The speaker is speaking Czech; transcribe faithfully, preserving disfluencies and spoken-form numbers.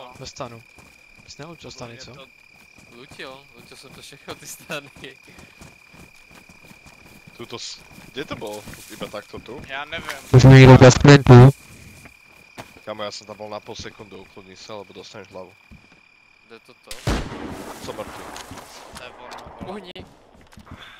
Bez stanu. Jsi neučil stany, co? Lutil, lutil jsem to všechno ty stany. Tuto s... Kde to bolo? Iba takto tu? Já nevím. Už mi někdo dá sprintu. Kamo, ja som tam bol na pol sekundu, ukludni sa, lebo dostaneš hlavu. Kde toto? Som mŕtvy. To je ono. Uhni.